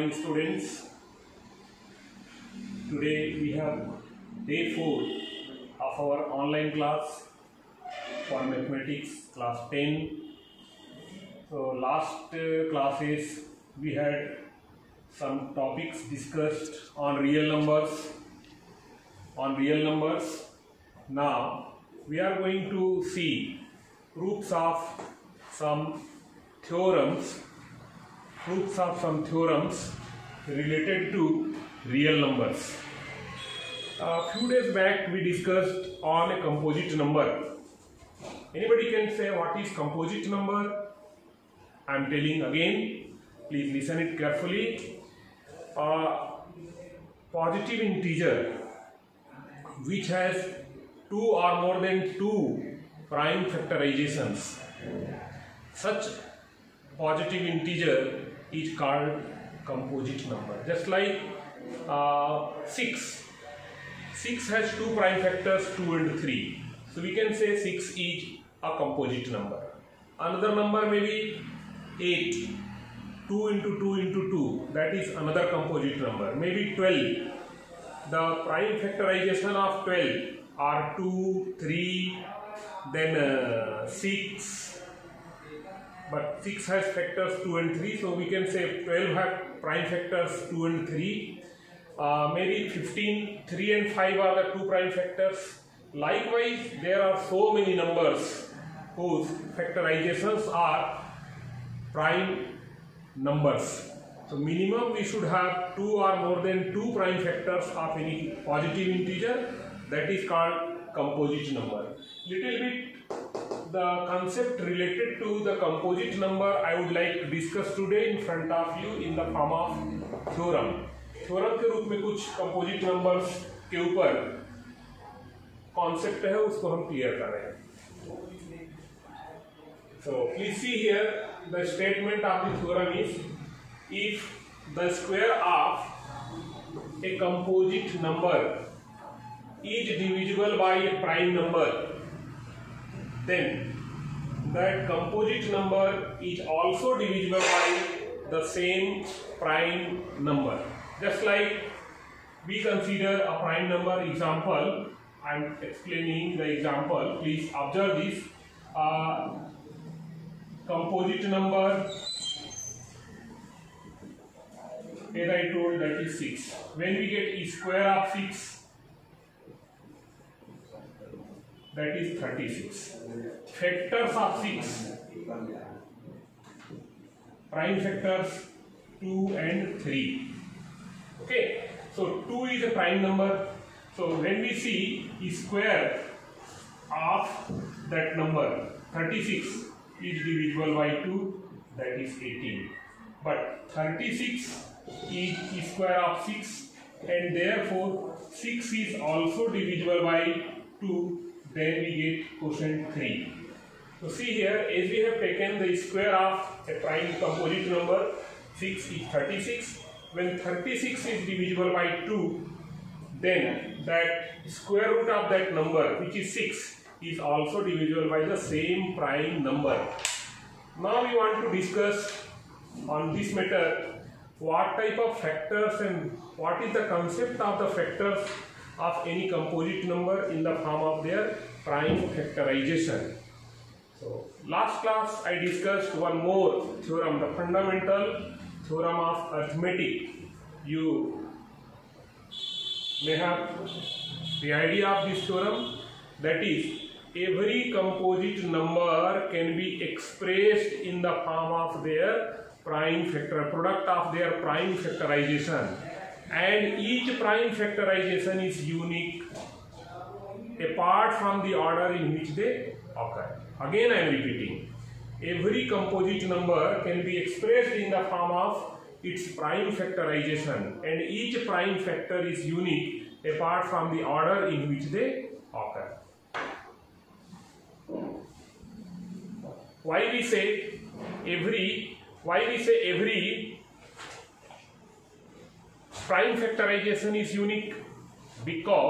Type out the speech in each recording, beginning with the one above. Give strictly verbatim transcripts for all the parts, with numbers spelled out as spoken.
morning, students. Today we have day four of our online class for mathematics, class ten. So last uh, classes we had some topics discussed on real numbers. On real numbers. Now we are going to see proofs of some theorems. Proofs of some theorems related to real numbers. A few days back we discussed on a composite number. Anybody can say what is composite number? I am telling again, please listen it carefully. A positive integer which has two or more than two prime factorizations. Such positive integer is called composite number. Just like uh, six. six has two prime factors, two and three. So we can say six is a composite number. Another number may be eight. two into two into two. That is another composite number. Maybe twelve. The prime factorization of twelve are two, three, then uh, six. But six has factors two and three, so we can say twelve have prime factors two and three. Uh, maybe fifteen, three and five are the two prime factors. Likewise, there are so many numbers whose factorizations are prime numbers. So minimum we should have two or more than two prime factors of any positive integer. That is called composite number. Little bit the concept related to the composite number I would like to discuss today in front of you in the form of theorem. Theorem के रूप में कुछ composite numbers के ऊपर concept है उसको हम clear कर रहे हैं. So please see here the statement of the theorem is if the square of a composite number is divisible by a prime number, then that composite number is also divisible by the same prime number. Just like we consider a prime number example, I am explaining the example, please observe this. Uh, composite number, as I told, that is six. When we get e square of six, that is thirty-six. Factors of six, prime factors two and three. Okay, so two is a prime number. So when we see e square of that number, thirty-six is divisible by two, that is eighteen. But thirty-six is e square of six, and therefore six is also divisible by two. Then we get quotient three. So see here, as we have taken the square of a prime composite number, six is thirty-six. When thirty-six is divisible by two, then that square root of that number, which is six, is also divisible by the same prime number. Now we want to discuss on this matter what type of factors and what is the concept of the factors of any composite number in the form of their prime factorization. So last class I discussed one more theorem, the fundamental theorem of arithmetic. You may have the idea of this theorem, that is every composite number can be expressed in the form of their prime factor, product of their prime factorization. And each prime factorization is unique apart from the order in which they occur. Again I am repeating, every composite number can be expressed in the form of its prime factorization, and each prime factor is unique apart from the order in which they occur. Why we say every, why we say every prime factorization is unique? Because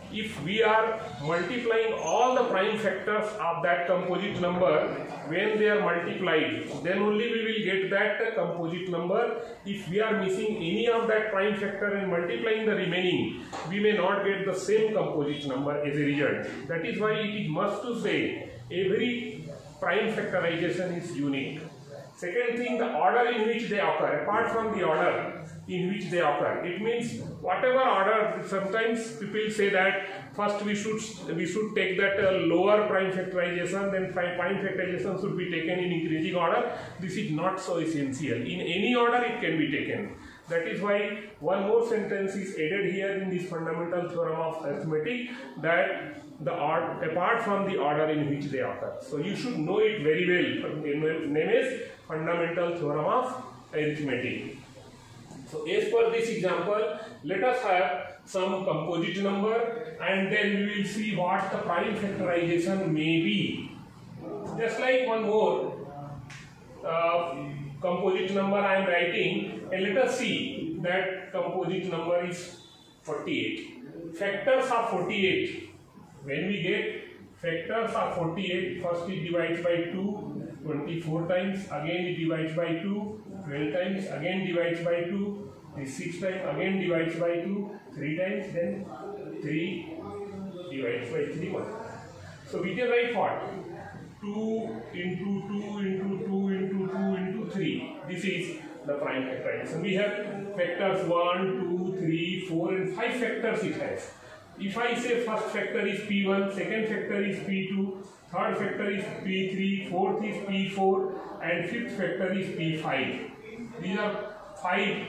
if we are multiplying all the prime factors of that composite number, when they are multiplied, then only we will get that composite number. If we are missing any of that prime factor and multiplying the remaining, we may not get the same composite number as a result. That is why it is must to say every prime factorization is unique. Second thing, the order in which they occur, apart from the order in which they occur. It means whatever order, sometimes people say that first we should we should take that uh, lower prime factorization, then prime factorization should be taken in increasing order. This is not so essential. In any order it can be taken. That is why one more sentence is added here in this fundamental theorem of arithmetic, that the order, apart from the order in which they occur. So you should know it very well. The name is fundamental theorem of arithmetic. So as per this example, let us have some composite number and then we will see what the prime factorization may be. Just like one more uh, composite number I am writing, and let us see that composite number is forty-eight. Factors are forty-eight. When we get factors are forty-eight, first it divides by two, twenty-four times, again it divides by two, twelve times, again divides by two, six times, again divides by two, three times, then three divides by three, one. So we can write what? two into two into two into two into three. This is the prime factorization. We have factors one, two, three, four and five factors it has. If I say first factor is P one, second factor is P two, third factor is P three, fourth is P four and fifth factor is P five. These are five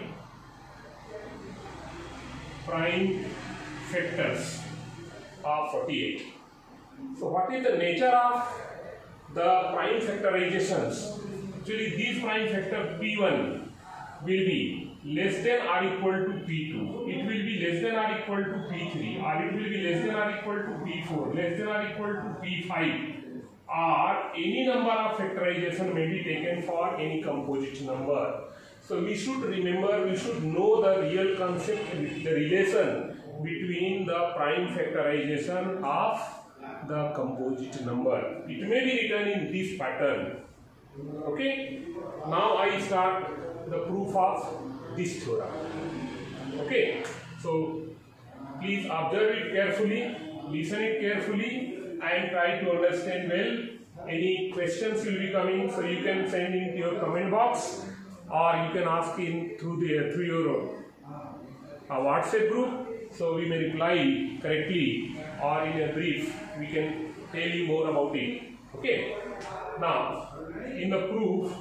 prime factors of forty-eight. So what is the nature of the prime factorizations? Actually these prime factor P one will be less than or equal to P two, it will be less than or equal to P three, or it will be less than or equal to P four, less than or equal to P five, or any number of factorization may be taken for any composite number. So we should remember, we should know the real concept, the relation between the prime factorization of the composite number. It may be written in this pattern. Okay, now I start the proof of this theorem. Okay, so please observe it carefully, listen it carefully and try to understand well. Any questions will be coming, so you can send in your comment box or you can ask in through the through your uh, WhatsApp group, so we may reply correctly, or in a brief we can tell you more about it. Okay, now in the proof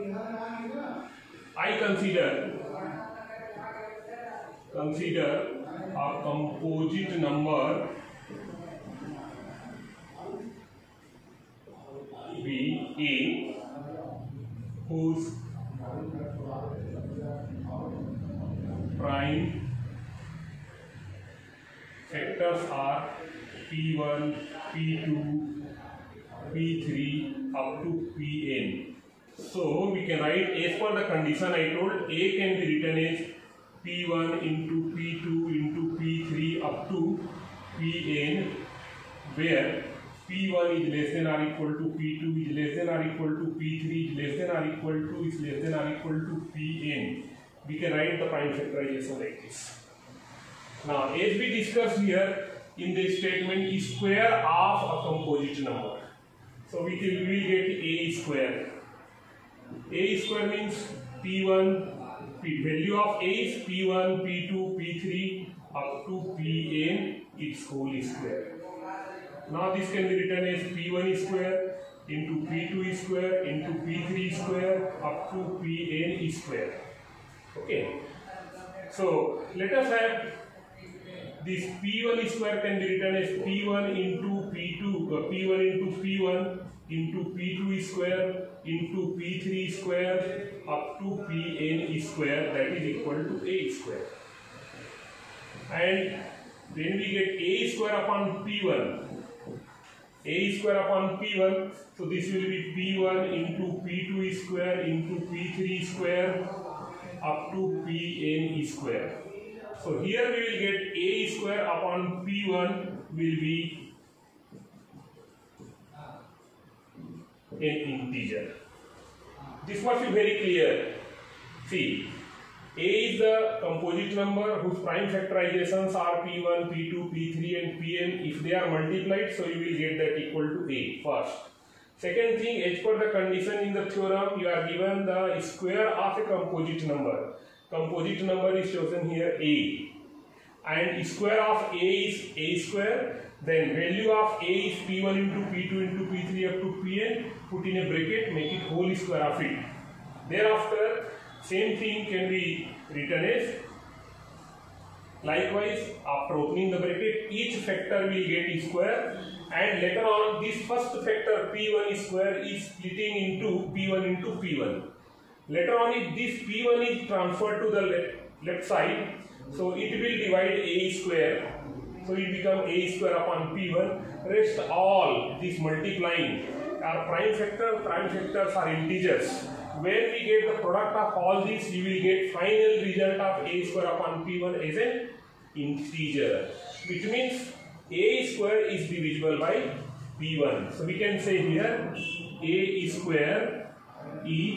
I consider consider a composite number B A whose prime factors are P one, P two, P three up to P n. So we can write, as per the condition I told, A can be written as P one into P two into P three up to P n, where P one is less than or equal to P two, is less than or equal to P three, is less than or equal to, is less than or equal to P n. We can write the prime factorization like this. Now, as we discussed here in the statement, is square of a composite number. So we will we get A square. A square means P one, P, value of A is P one, P two, P three up to P n, its whole square. Now this can be written as P one square into P two square into P three square up to P n square. Okay. So let us have this P one square can be written as P one into P two, uh, P one into P one into P two square into P three square up to P n square, that is equal to A square. And when we get A square upon P one, A square upon P one, so this will be P one into P two square into P three square up to P n square. So here we will get A square upon P one will be an integer. This must be very clear. See, A is the composite number whose prime factorizations are P one, P two, P three and Pn. If they are multiplied, so you will get that equal to A first. Second thing, as per the condition in the theorem, you are given the square of a composite number. Composite number is chosen here A. And square of A is A square. Then value of A is P one into P two into P three up to Pn. Put in a bracket, make it whole square of it. Thereafter, same thing can be written as, likewise, after opening the bracket, each factor will get square, and later on this first factor P one square is splitting into P one into P one. Later on, if this P one is transferred to the left, left side, so it will divide A square, so it becomes A square upon P one. Rest all this multiplying are prime factor, prime factors are integers. When we get the product of all these, you will get final result of A square upon P one as an integer, which means A square is divisible by P one. So we can say here A square is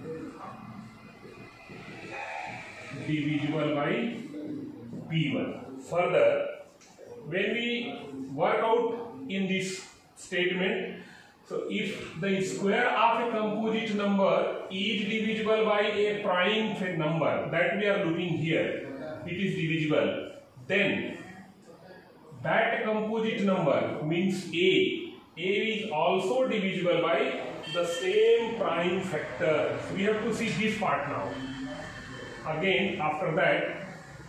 divisible by P one. Further, when we work out in this statement, so if the square of a composite number is divisible by a prime number that we are looking here, it is divisible, then that composite number means A. A is also divisible by the same prime factor. So we have to see this part now. Again, after that,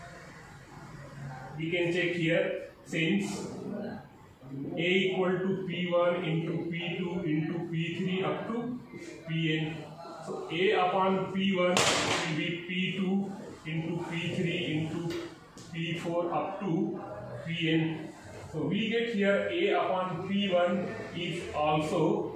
we can check here, since A equal to P one into P two into P three up to Pn. So A upon P one will be P two into P three into P four up to Pn. So we get here A upon P one is also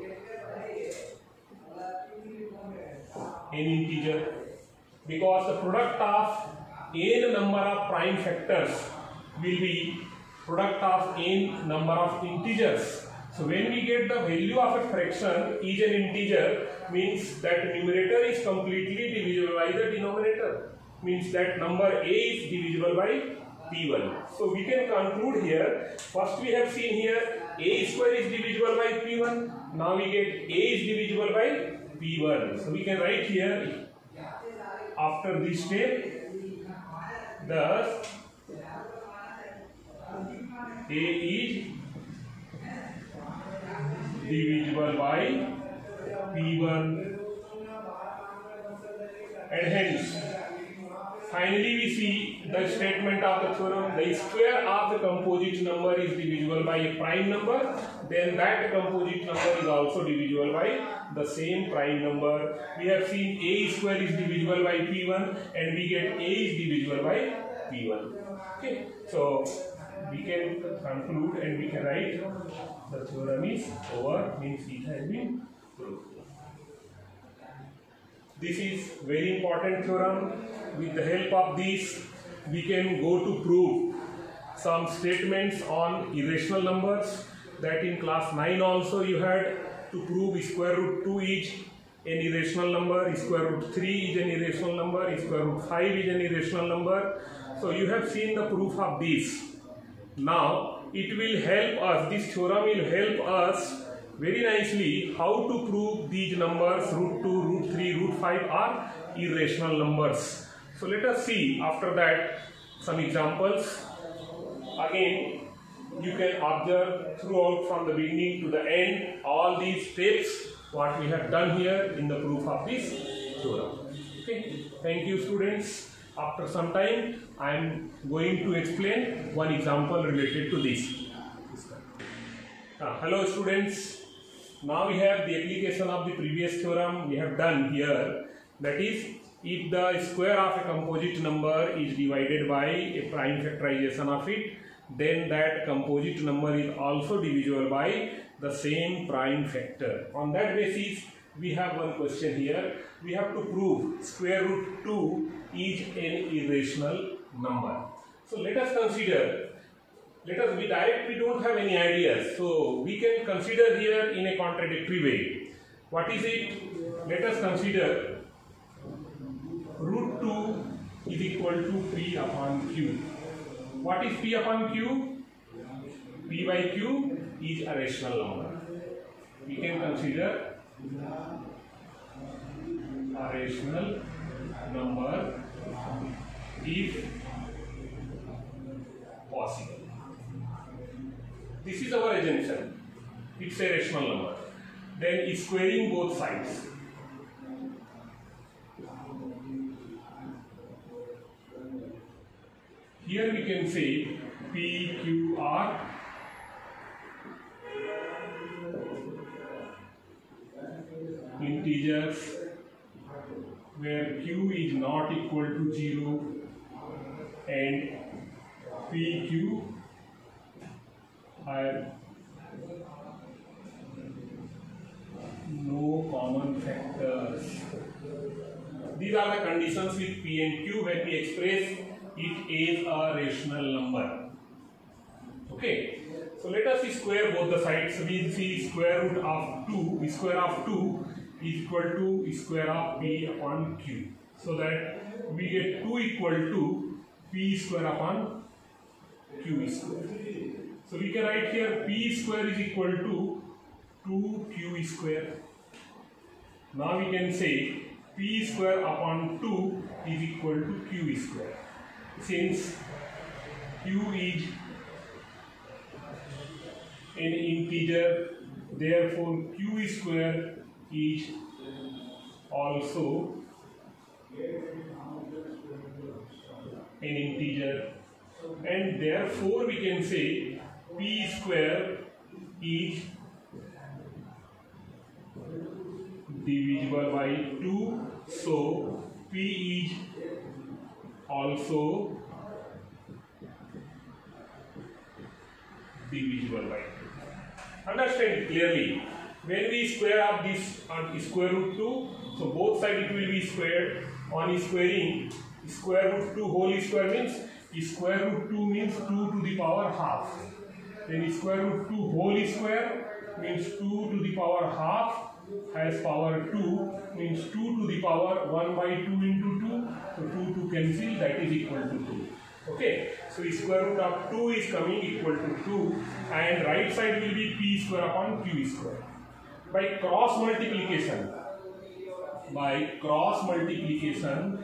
an integer, because the product of n number of prime factors will be product of n number of integers. So when we get the value of a fraction is an integer, means that numerator is completely divisible by the denominator, means that number A is divisible by P one. So we can conclude here, first we have seen here A square is divisible by P one, now we get A is divisible by P one. So we can write here, after this step, thus A is divisible by P one, and hence finally we see the statement of the theorem, the square of the composite number is divisible by a prime number, then that composite number is also divisible by the same prime number. We have seen A square is divisible by P one, and we get A is divisible by P one. Okay, so we can conclude and we can write the theorem is over, means it has been proved. This is very important theorem. With the help of this, we can go to prove some statements on irrational numbers, that in class nine also you had to prove square root two is an irrational number, square root three is an irrational number, square root five is an irrational number. So you have seen the proof of this. Now it will help us, this theorem will help us very nicely how to prove these numbers root two, root three, root five are irrational numbers. So let us see after that some examples. Again, you can observe throughout from the beginning to the end all these steps what we have done here in the proof of this theorem. Okay, thank you students. After some time I am going to explain one example related to this. Uh, hello students, now we have the application of the previous theorem we have done here, that is, if the square of a composite number is divided by a prime factorization of it, then that composite number is also divisible by the same prime factor. On that basis, we have one question here. We have to prove square root two is an irrational number. So let us consider, let us be direct, we don't have any ideas. So we can consider here in a contradictory way. What is it? Let us consider root two is equal to P upon Q. What is P upon Q? P by Q is a rational number. We can consider a rational number if possible. This is our assumption. It's a rational number. Then squaring both sides. Here we can say P, Q, R. Integers where Q is not equal to zero and P, Q have no common factors. These are the conditions with P and Q when we express it is a rational number. Okay, so let us square both the sides. So we see square root of two, square of two is equal to square of P upon Q. So that we get two equal to P square upon Q square. So we can write here P square is equal to two Q square. Now we can say P square upon two is equal to Q square. Since Q is an integer, therefore Q square is also an integer, and therefore we can say P square is divisible by two, so P is also divisible by two. Understand it clearly. When we square up this on square root two, so both sides it will be squared. On squaring, square root two whole square means square root two means two to the power half. Then square root two whole square means two to the power half has power two, means two to the power one by two into two. So two to cancel, that is equal to two. Okay, so square root of two is coming equal to two, and right side will be P square upon Q square. By cross multiplication, by cross multiplication,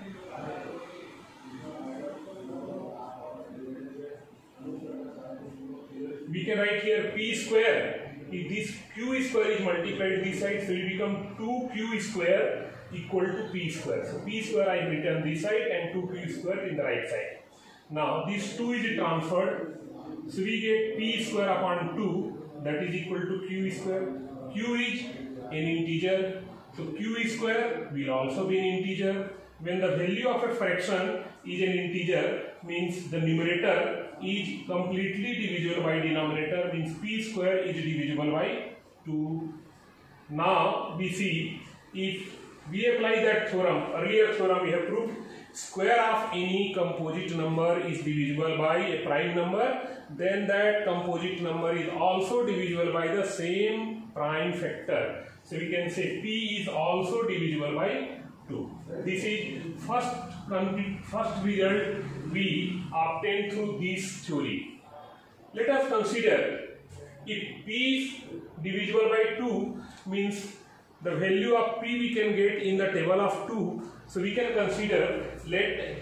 we can write here P square. If this Q square is multiplied this side, so it will become two Q square equal to P square. So P square I have written this side and two Q square in the right side. Now this two is transferred, so we get P square upon two, that is equal to Q square. Q is an integer, so Q square will also be an integer. When the value of a fraction is an integer, means the numerator is completely divisible by denominator, means P square is divisible by two. Now we see, if we apply that theorem, earlier theorem we have proved, square of any composite number is divisible by a prime number, then that composite number is also divisible by the same prime factor. So we can say P is also divisible by two. This is first first result we obtained through this theory. Let us consider, if P is divisible by two, means the value of P we can get in the table of two. So we can consider, let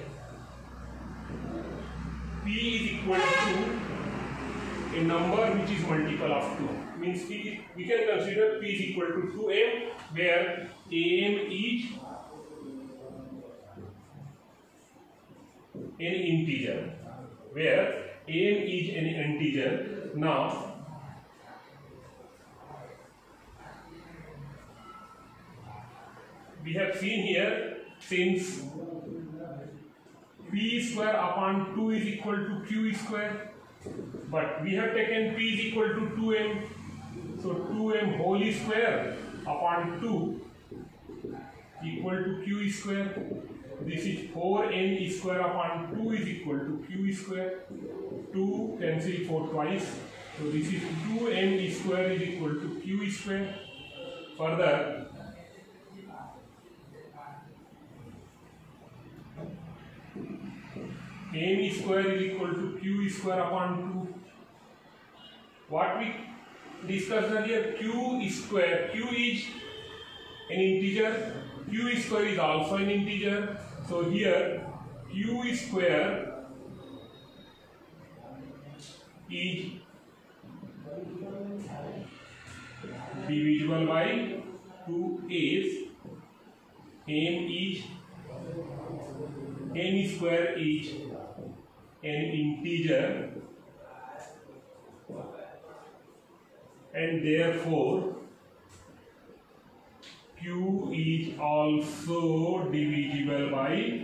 P is equal to a number which is multiple of two. Means P, we can consider P is equal to two M, where M is an integer, where M is an integer. Now we have seen here, since P square upon two is equal to Q square, but we have taken P is equal to two M, so two M whole square upon two equal to Q square. This is four N square upon two is equal to Q square. two cancel four twice. So this is two m square is equal to q square. Further, m square is equal to q square upon two. What we discussed earlier, q square, q is an integer, q square is also an integer. So here q square is divisible by two is m is n square is an integer, and therefore q is also divisible by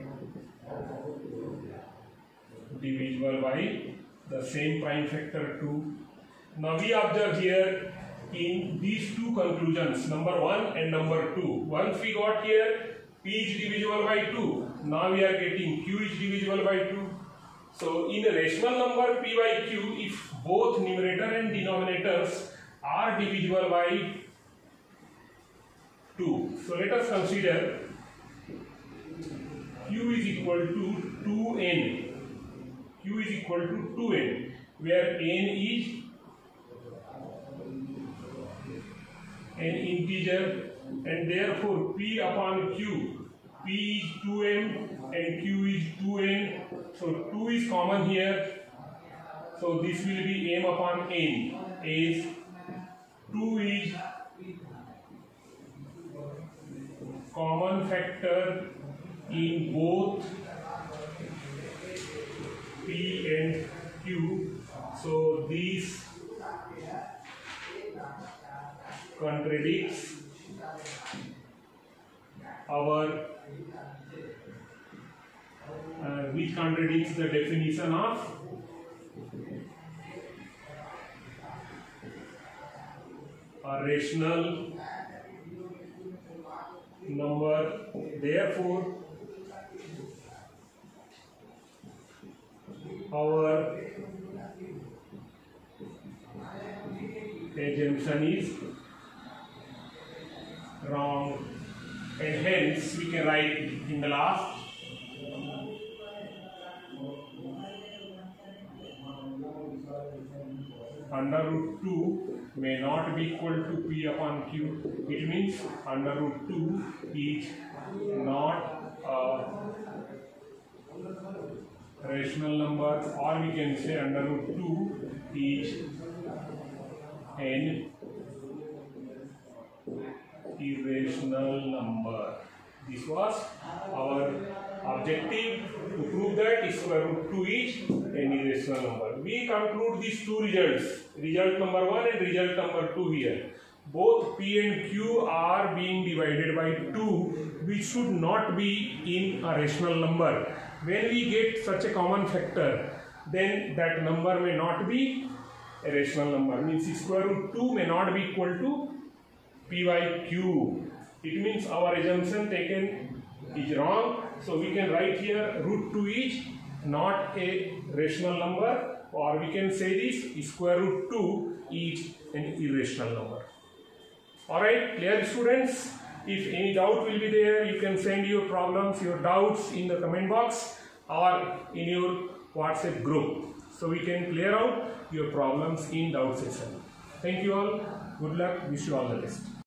divisible by the same prime factor two. Now we observe here in these two conclusions, number one and number two. Once we got here p is divisible by two, now we are getting q is divisible by two. So in a rational number p by q, if both numerator and denominators are divisible by two, so let us consider q is equal to two n. q is equal to two n, where n is an integer, and therefore p upon q, p is two m and q is two n, so two is common here, so this will be m upon n, as two is common factor in both p and q, so this contradicts our uh, which contradicts the definition of a rational number. Therefore our assumption is wrong, and hence we can write in the last under root two may not be equal to p upon q. It means under root two is not a rational number, or we can say under root two is an irrational number. This was our objective, to prove that square root two is an irrational number. We conclude these two results, result number one and result number two here. Both p and q are being divided by two, which should not be in a rational number. When we get such a common factor, then that number may not be a rational number. Means square root two may not be equal to p by q. It means our assumption taken is wrong. So we can write here root two is not a rational number, or we can say this square root two is an irrational number. Alright, clear students? If any doubt will be there, you can send your problems, your doubts in the comment box or in your WhatsApp group, so we can clear out your problems in doubt session. Thank you all. Good luck. Wish you all the best.